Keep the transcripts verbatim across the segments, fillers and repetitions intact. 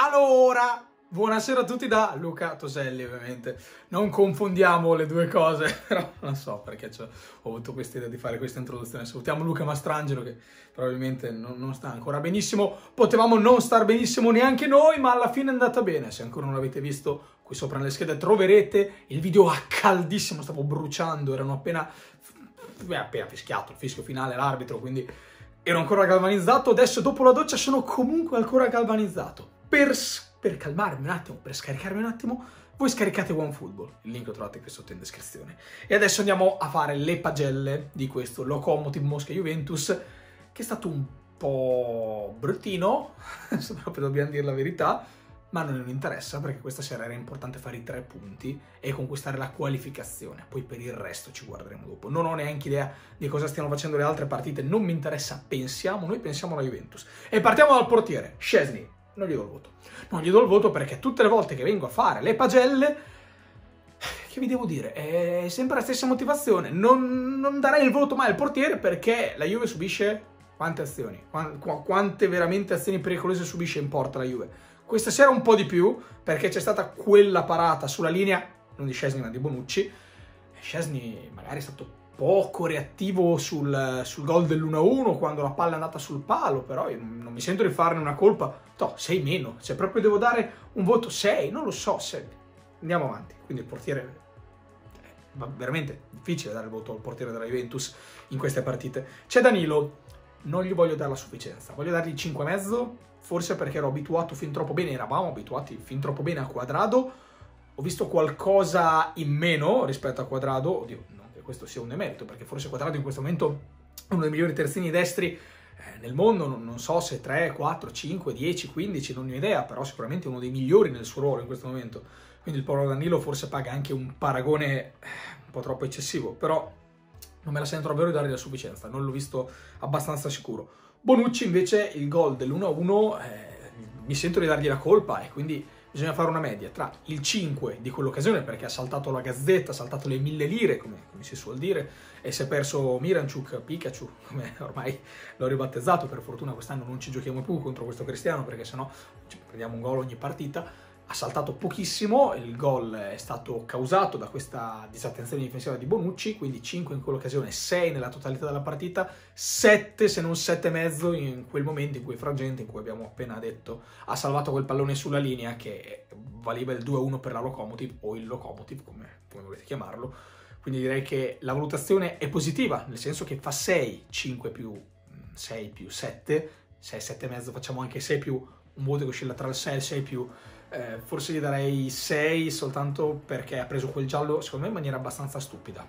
Allora, buonasera a tutti da Luca Toselli, ovviamente. Non confondiamo le due cose, però non so perché ho avuto questa idea di fare questa introduzione. Salutiamo Luca Mastrangelo che probabilmente non, non sta ancora benissimo. Potevamo non star benissimo neanche noi, ma alla fine è andata bene. Se ancora non l'avete visto, qui sopra nelle schede troverete il video a caldissimo, stavo bruciando, erano appena, beh, appena fischiato il fischio finale, l'arbitro, quindi ero ancora galvanizzato. Adesso dopo la doccia sono comunque ancora galvanizzato. Per, per calmarmi un attimo, per scaricarmi un attimo, voi scaricate OneFootball, il link lo trovate qui sotto in descrizione. E adesso andiamo a fare le pagelle di questo Lokomotiv Mosca-Juventus, che è stato un po' bruttino, se proprio dobbiamo dire la verità, ma non mi interessa perché questa sera era importante fare i tre punti e conquistare la qualificazione. Poi per il resto ci guarderemo dopo. Non ho neanche idea di cosa stiano facendo le altre partite, non mi interessa, pensiamo, noi pensiamo alla Juventus. E partiamo dal portiere, Szczesny. Non gli do il voto. Non gli do il voto perché tutte le volte che vengo a fare le pagelle, che vi devo dire, è sempre la stessa motivazione. Non, non darei il voto mai al portiere perché la Juve subisce quante azioni? Quante veramente azioni pericolose subisce in porta la Juve? Questa sera un po' di più perché c'è stata quella parata sulla linea, non di Szczesny ma di Bonucci. Szczesny magari è stato poco reattivo sul, sul gol dell'uno a uno quando la palla è andata sul palo, però io non mi sento di farne una colpa. No, sei meno, cioè proprio devo dare un voto sei, non lo so, sei. Andiamo avanti. Quindi il portiere, è veramente difficile dare il voto al portiere della Juventus in queste partite. C'è Danilo, non gli voglio dare la sufficienza, voglio dargli cinque e mezzo, forse perché ero abituato fin troppo bene, eravamo abituati fin troppo bene a Cuadrado. Ho visto qualcosa in meno rispetto a Cuadrado, oddio, non che questo sia un demerito, perché forse Cuadrado in questo momento è uno dei migliori terzini destri eh, nel mondo, non, non so se tre, quattro, cinque, dieci, quindici, non ho idea, però sicuramente uno dei migliori nel suo ruolo in questo momento. Quindi il povero Danilo forse paga anche un paragone eh, un po' troppo eccessivo, però non me la sento davvero di dargli la sufficienza, non l'ho visto abbastanza sicuro. Bonucci invece il gol dell'uno a uno eh, mi sento di dargli la colpa e quindi bisogna fare una media tra il cinque di quell'occasione perché ha saltato la gazzetta, ha saltato le mille lire, come, come si suol dire, e si è perso Miranchuk, Pikachu, come ormai l'ho ribattezzato, per fortuna quest'anno non ci giochiamo più contro questo Cristiano perché sennò ci prendiamo un gol ogni partita. Ha saltato pochissimo, il gol è stato causato da questa disattenzione difensiva di Bonucci, quindi cinque in quell'occasione, sei nella totalità della partita, sette se non sette e mezzo in quel momento, in quel frangente in cui abbiamo appena detto ha salvato quel pallone sulla linea che valeva il due a uno per la Lokomotiv o il Lokomotiv, come, come volete chiamarlo. Quindi direi che la valutazione è positiva, nel senso che fa sei, cinque più sei più sette, sei, sette e mezzo, facciamo anche sei più un voto che oscilla tra il sei e il sei più. Eh, forse gli darei sei soltanto perché ha preso quel giallo secondo me in maniera abbastanza stupida,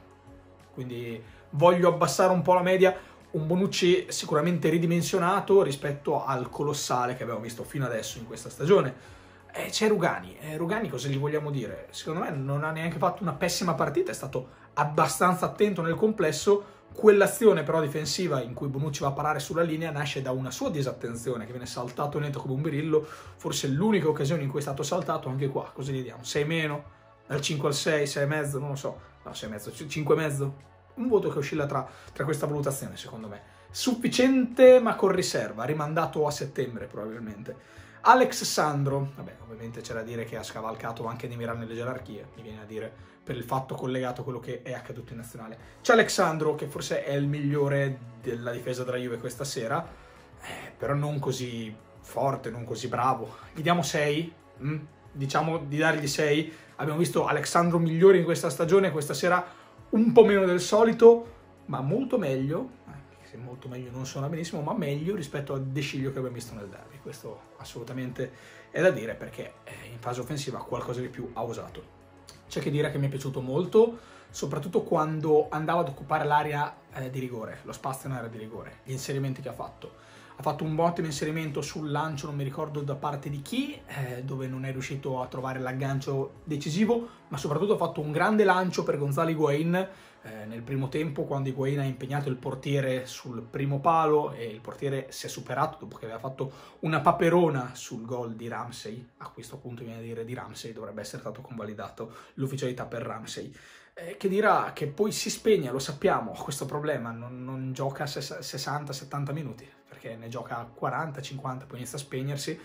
quindi voglio abbassare un po' la media. Un Bonucci sicuramente ridimensionato rispetto al colossale che abbiamo visto fino adesso in questa stagione. Eh, c'è Rugani, eh, Rugani cosa gli vogliamo dire? Secondo me non ha neanche fatto una pessima partita, è stato abbastanza attento nel complesso. Quell'azione però difensiva in cui Bonucci va a parare sulla linea nasce da una sua disattenzione, che viene saltato netto come un birillo, forse l'unica occasione in cui è stato saltato. Anche qua, cosa gli diamo? sei meno? Dal cinque al sei, sei e mezzo? Non lo so, no, sei e mezzo, cinque e mezzo? Un voto che oscilla tra, tra questa valutazione, secondo me. Sufficiente ma con riserva, rimandato a settembre probabilmente. Alex Sandro, vabbè, ovviamente c'è da dire che ha scavalcato anche Demiral nelle gerarchie, mi viene a dire, per il fatto collegato a quello che è accaduto in nazionale. C'è Alexandro, che forse è il migliore della difesa della Juve questa sera, eh, però non così forte, non così bravo. Gli diamo sei, mm? Diciamo di dargli sei. Abbiamo visto Alexandro migliore in questa stagione, questa sera un po' meno del solito, ma molto meglio, se molto meglio non suona benissimo, ma meglio rispetto a De Sciglio che abbiamo visto nel derby. Questo assolutamente è da dire perché in fase offensiva qualcosa di più ha usato. C'è che dire che mi è piaciuto molto, soprattutto quando andava ad occupare l'area eh, di rigore, lo spazio in area di rigore, gli inserimenti che ha fatto. Ha fatto un ottimo inserimento sul lancio, non mi ricordo da parte di chi, eh, dove non è riuscito a trovare l'aggancio decisivo, ma soprattutto ha fatto un grande lancio per Gonzalo Higuain eh, nel primo tempo, quando Higuain ha impegnato il portiere sul primo palo e il portiere si è superato dopo che aveva fatto una paperona sul gol di Ramsey. A questo punto viene a dire di Ramsey, dovrebbe essere stato convalidato l'ufficialità per Ramsey. Eh, che dirà che poi si spegne, lo sappiamo, questo problema, non, non gioca sessanta settanta minuti, perché ne gioca quaranta cinquanta, poi inizia a spegnersi.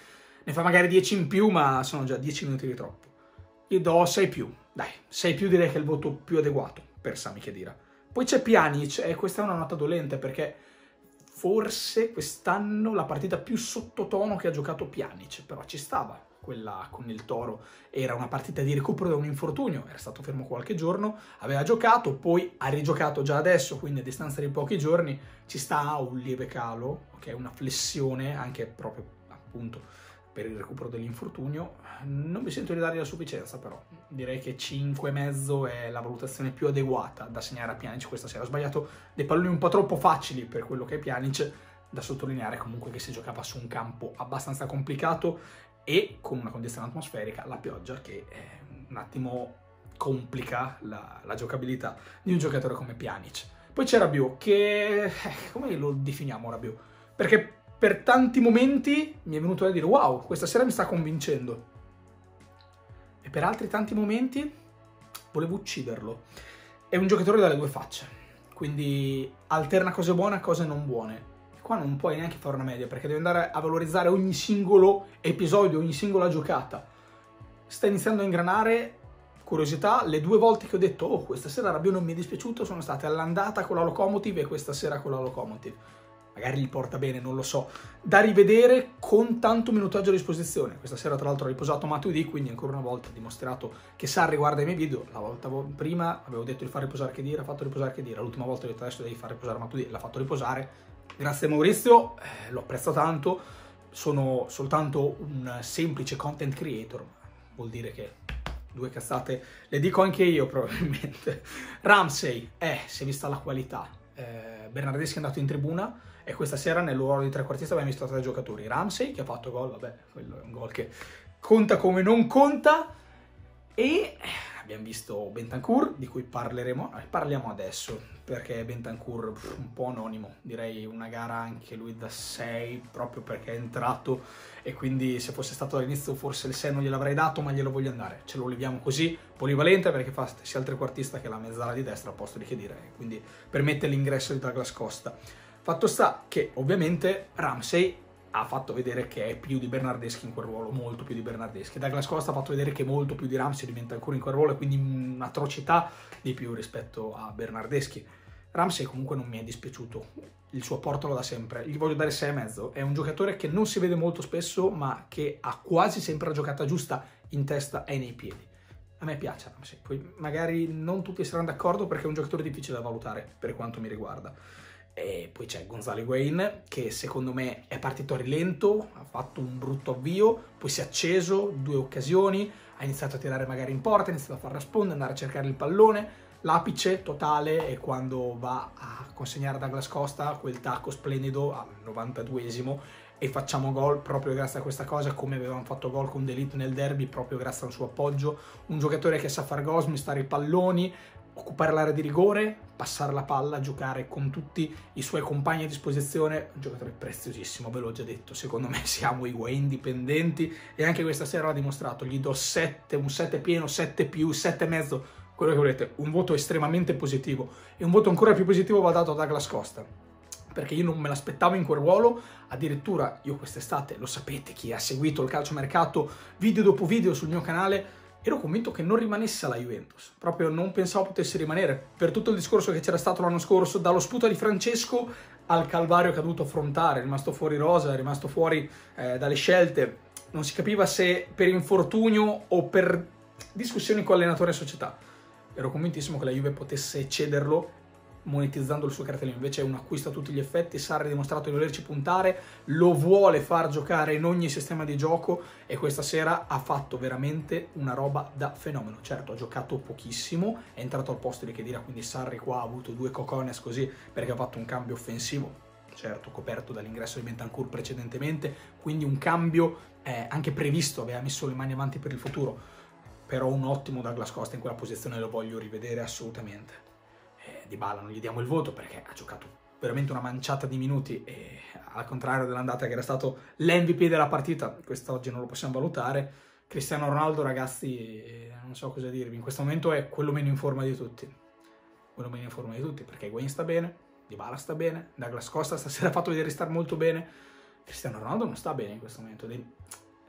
ne fa magari dieci in più, ma sono già dieci minuti di troppo. Io do sei più, dai, sei più direi che è il voto più adeguato per Sami Khedira. Poi c'è Pjanic, e questa è una nota dolente perché forse quest'anno la partita più sottotono che ha giocato Pjanic, però ci stava, quella con il Toro era una partita di recupero da un infortunio, era stato fermo qualche giorno, aveva giocato, poi ha rigiocato già adesso, quindi a distanza di pochi giorni ci sta un lieve calo, ok, una flessione anche proprio appunto per il recupero dell'infortunio. Non mi sento di dargli la sufficienza, però direi che cinque e mezzo è la valutazione più adeguata da segnare a Pjanic questa sera. Ho sbagliato dei palloni un po' troppo facili per quello che è Pjanic, da sottolineare comunque che si giocava su un campo abbastanza complicato e con una condizione atmosferica, la pioggia, che eh, un attimo complica la, la giocabilità di un giocatore come Pjanic. Poi c'è Rabiot, che... Eh, come lo definiamo Rabiot? Perché per tanti momenti mi è venuto da dire wow, questa sera mi sta convincendo. E per altri tanti momenti volevo ucciderlo. È un giocatore dalle due facce, quindi alterna cose buone a cose non buone. Qua non puoi neanche fare una media, perché devi andare a valorizzare ogni singolo episodio, ogni singola giocata. Sta iniziando a ingranare. Curiosità, le due volte che ho detto oh, questa sera Rabiot non mi è dispiaciuto sono state all'andata con la Lokomotiv e questa sera con la Lokomotiv. Magari gli porta bene, non lo so. Da rivedere con tanto minutaggio a disposizione. Questa sera tra l'altro ho riposato Matuidi, quindi ancora una volta ha dimostrato che sa riguarda i miei video. La volta prima avevo detto di far riposare Khedira, ha fatto riposare Khedira. L'ultima volta ho detto adesso devi far riposare Matuidi, l'ha fatto riposare. Grazie Maurizio, eh, lo apprezzo tanto. Sono soltanto un semplice content creator, vuol dire che due cazzate le dico anche io probabilmente. Ramsey, eh, si è vista la qualità. Eh, Bernardeschi è andato in tribuna e questa sera nel ruolo di trequartista abbiamo visto tre giocatori. Ramsey che ha fatto gol, vabbè, quello è un gol che conta come non conta, e abbiamo visto Bentancur, di cui parleremo, eh, parliamo adesso, perché Bentancur un po' anonimo, direi una gara anche lui da sei, proprio perché è entrato e quindi se fosse stato all'inizio forse il sei non gliel'avrei dato, ma glielo voglio andare, ce lo leviamo così, polivalente perché fa sia il trequartista che la mezzala di destra al posto di Khedira, quindi permette l'ingresso di Douglas Costa. Fatto sta che ovviamente Ramsey ha fatto vedere che è più di Bernardeschi in quel ruolo, molto più di Bernardeschi. Douglas Costa ha fatto vedere che è molto più di Ramsey, diventa ancora in quel ruolo e quindi un'atrocità di più rispetto a Bernardeschi. Ramsey comunque non mi è dispiaciuto, il suo apporto lo dà sempre, gli voglio dare sei e mezzo. È un giocatore che non si vede molto spesso ma che ha quasi sempre la giocata giusta in testa e nei piedi. A me piace Ramsey, poi magari non tutti saranno d'accordo perché è un giocatore difficile da valutare per quanto mi riguarda. E poi c'è Gonzalo Higuain che secondo me è partito a rilento, ha fatto un brutto avvio, poi si è acceso, due occasioni, ha iniziato a tirare magari in porta, ha iniziato a far rispondere, andare a cercare il pallone. L'apice totale è quando va a consegnare a Douglas Costa quel tacco splendido al novantaduesimo e facciamo gol proprio grazie a questa cosa, come avevamo fatto gol con De Ligt nel derby, proprio grazie al suo appoggio. Un giocatore che sa far gol, smistare i palloni, occupare l'area di rigore, passare la palla, giocare con tutti i suoi compagni a disposizione. Un giocatore preziosissimo, ve l'ho già detto, secondo me siamo Higuain indipendenti e anche questa sera l'ha dimostrato. Gli do sette, un sette pieno, sette più, sette e mezzo, quello che volete, un voto estremamente positivo, e un voto ancora più positivo va dato a Douglas Costa, perché io non me l'aspettavo in quel ruolo. Addirittura io quest'estate, lo sapete chi ha seguito il calciomercato video dopo video sul mio canale, ero convinto che non rimanesse alla Juventus, proprio non pensavo potesse rimanere, per tutto il discorso che c'era stato l'anno scorso, dallo sputo di Francesco al calvario che ha dovuto affrontare, è rimasto fuori rosa, è rimasto fuori eh, dalle scelte, non si capiva se per infortunio o per discussioni con allenatore e società. Ero convintissimo che la Juve potesse cederlo monetizzando il suo cartellino, invece è un acquisto a tutti gli effetti. Sarri ha dimostrato di volerci puntare, lo vuole far giocare in ogni sistema di gioco e questa sera ha fatto veramente una roba da fenomeno. Certo, ha giocato pochissimo, è entrato al posto di Khedira, quindi Sarri qua ha avuto due cocones così perché ha fatto un cambio offensivo, certo coperto dall'ingresso di Bentancur precedentemente, quindi un cambio eh, anche previsto, aveva messo le mani avanti per il futuro. Però un ottimo Douglas Costa in quella posizione lo voglio rivedere assolutamente. Eh, Dybala non gli diamo il voto perché ha giocato veramente una manciata di minuti e al contrario dell'andata che era stato l'M V P della partita, quest'oggi non lo possiamo valutare. Cristiano Ronaldo, ragazzi, non so cosa dirvi, in questo momento è quello meno in forma di tutti. Quello meno in forma di tutti perché Higuain sta bene, Dybala sta bene, Douglas Costa stasera ha fatto vedere star molto bene. Cristiano Ronaldo non sta bene in questo momento.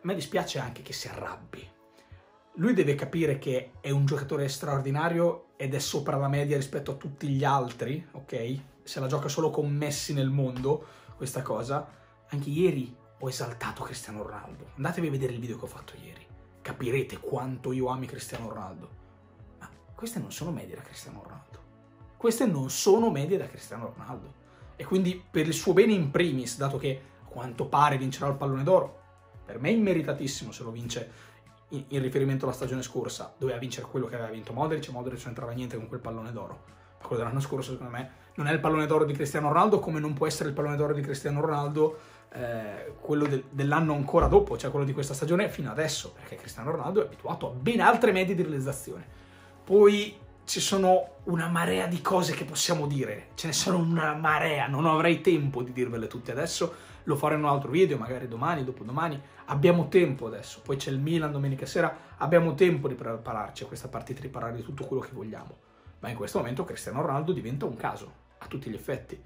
me dispiace anche che si arrabbi. Lui deve capire che è un giocatore straordinario ed è sopra la media rispetto a tutti gli altri, ok? Se la gioca solo con Messi nel mondo, questa cosa. Anche ieri ho esaltato Cristiano Ronaldo. Andatevi a vedere il video che ho fatto ieri. Capirete quanto io ami Cristiano Ronaldo. Ma queste non sono medie da Cristiano Ronaldo. Queste non sono medie da Cristiano Ronaldo. E quindi per il suo bene in primis, dato che a quanto pare vincerà il pallone d'oro, per me è immeritatissimo se lo vince in, in riferimento alla stagione scorsa, doveva vincere quello che aveva vinto Modric, e Modric non entrava niente con quel pallone d'oro. Ma quello dell'anno scorso, secondo me, non è il pallone d'oro di Cristiano Ronaldo, come non può essere il pallone d'oro di Cristiano Ronaldo eh, quello de, dell'anno ancora dopo, cioè quello di questa stagione fino adesso, perché Cristiano Ronaldo è abituato a ben altre medie di realizzazione. Poi ci sono una marea di cose che possiamo dire, ce ne sono una marea, non avrei tempo di dirvele tutte adesso, lo farò in un altro video, magari domani, dopodomani, abbiamo tempo adesso, poi c'è il Milan domenica sera, abbiamo tempo di prepararci a questa partita, di parlare di tutto quello che vogliamo, ma in questo momento Cristiano Ronaldo diventa un caso, a tutti gli effetti.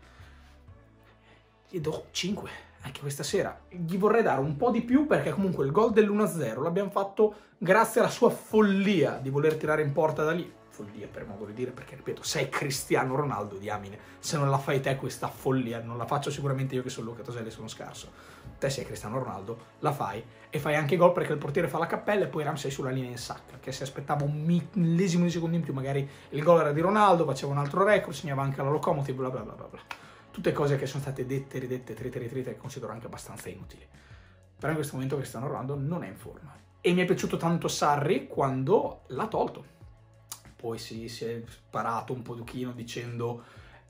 Gli do cinque, anche questa sera, gli vorrei dare un po' di più perché comunque il gol dell'uno a zero l'abbiamo fatto grazie alla sua follia di voler tirare in porta da lì, follia per modo di dire, perché ripeto, sei Cristiano Ronaldo, diamine, se non la fai te questa follia, non la faccio sicuramente io che sono Luca Toselli, sono scarso, te sei Cristiano Ronaldo, la fai e fai anche gol perché il portiere fa la cappella e poi Ramsey sulla linea in sacca, che se aspettava un millesimo di secondo in più magari il gol era di Ronaldo, faceva un altro record, segnava anche la locomotive, bla bla bla bla bla, tutte cose che sono state dette, ridette, trite, ritrite, e considero anche abbastanza inutili, però in questo momento Cristiano Ronaldo non è in forma e mi è piaciuto tanto Sarri quando l'ha tolto. Poi si, si è sparato un pochino dicendo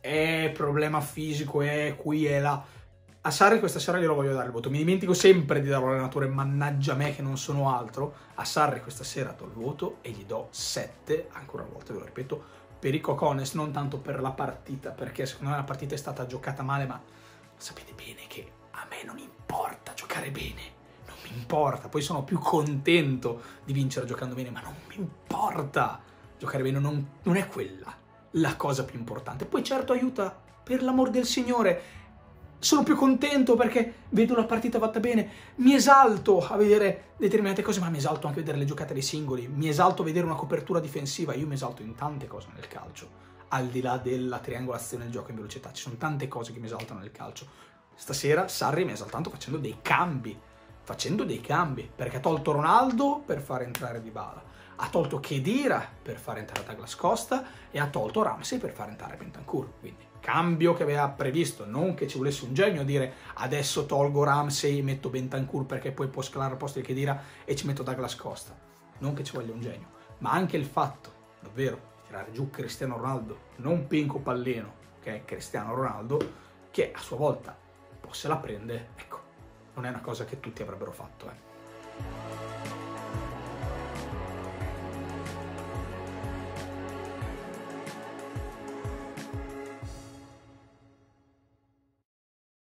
è problema fisico, è qui e là. A Sarri questa sera glielo voglio dare il voto. Mi dimentico sempre di dare all'allenatore, mannaggia me che non sono altro. A Sarri questa sera do il voto e gli do sette, ancora una volta ve lo ripeto, per i cocones, non tanto per la partita, perché secondo me la partita è stata giocata male, ma sapete bene che a me non importa giocare bene. Non mi importa. Poi sono più contento di vincere giocando bene, ma non mi importa. Giocare bene non, non è quella la cosa più importante. Poi certo aiuta, per l'amor del Signore. Sono più contento perché vedo la partita fatta bene. Mi esalto a vedere determinate cose, ma mi esalto anche a vedere le giocate dei singoli. Mi esalto a vedere una copertura difensiva. Io mi esalto in tante cose nel calcio, al di là della triangolazione del gioco in velocità. Ci sono tante cose che mi esaltano nel calcio. Stasera Sarri mi ha esaltato facendo dei cambi. Facendo dei cambi. Perché ha tolto Ronaldo per far entrare Dybala. Ha tolto Khedira per far entrare Douglas Costa e ha tolto Ramsey per far entrare Bentancur. Quindi cambio che aveva previsto, non che ci volesse un genio a dire adesso tolgo Ramsey e metto Bentancur perché poi può scalare al posto di Khedira e ci metto Douglas Costa. Non che ci voglia un genio, ma anche il fatto, davvero, di tirare giù Cristiano Ronaldo, non Pinco Pallino, ok? Cristiano Ronaldo, che a sua volta un po' se la prende, ecco, non è una cosa che tutti avrebbero fatto, eh.